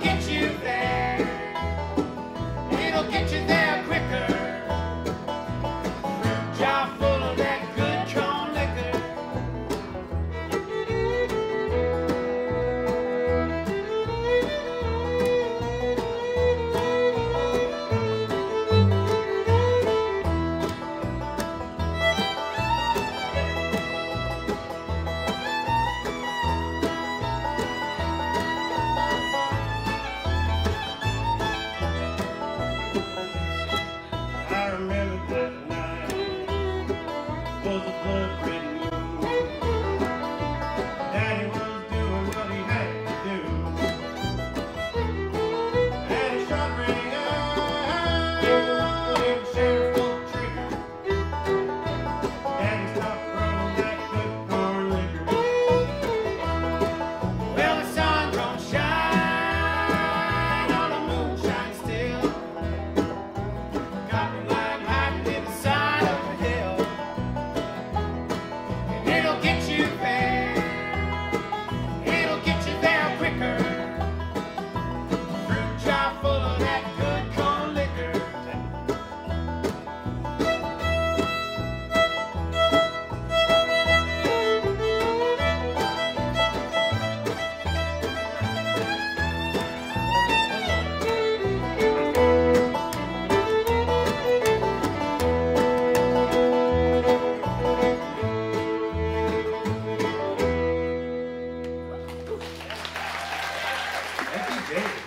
get you there. It'll get you there quicker. Fruit jar full of that good corn liquor. I remember that night was a blood-red moon. Daddy was doing what he had to do, and he shot rang out. He was sheriff pulled the trigger. Daddy stopped throwing that good corn liquor. Well, the sun don't shine on the moonshine still. Got me like hiding in the side of the hill. And it'll get you there. It'll get you there quicker. Fruit jar full of that good corn liquor. Thank you, Dave.